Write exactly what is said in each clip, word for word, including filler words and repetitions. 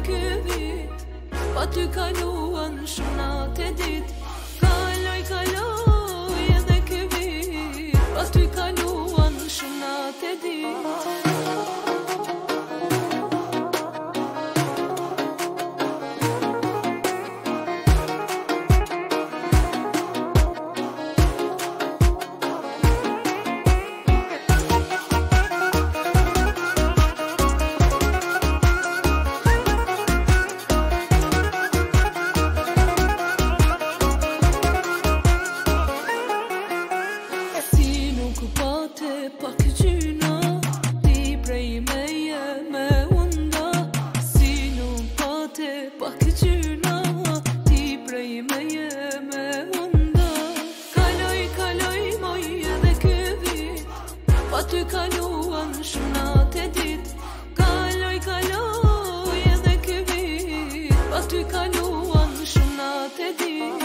ky vit, pa ty kaluan shumë natë e ditë. Kaloj, kaloj edhe ky vit, pa ty kaluan shumë natë e ditë. Pak gjyna, ti prej meje me unda. Si nuk pate pak gjyna, ti prej meje me unda. Kaloj, kaloj moj edhe ky vit, pa ty kaluan shumë natë e ditë. Kaloj, kaloj edhe ky vit, pa ty kaluan shumë natë e ditë.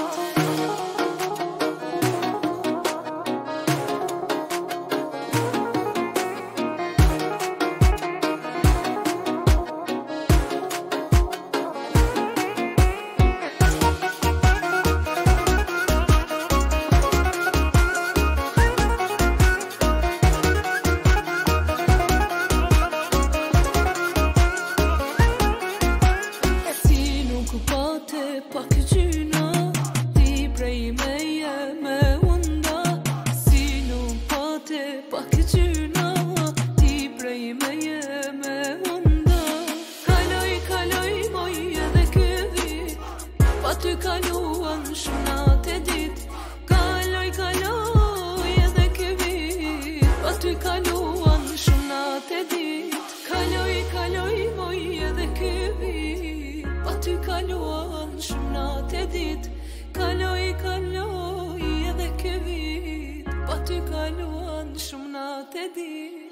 Pak gjyna, ti prej meje me unda. Si nuk pate pak gjyna, ti prej meje me unda. Kaloj, kaloj moj edhe ky vit, pa ty kaluan shumë natë e ditë. Kaloj, kaloj edhe ky vit, pa ty kaluan shumë natë e ditë. Kaloj, kaloj moj edhe ky vit, pa ty kaluan shumë natë e ditë. Kaloj, kaloj edhe ky vit, pa ty kaluan shumë natë e ditë.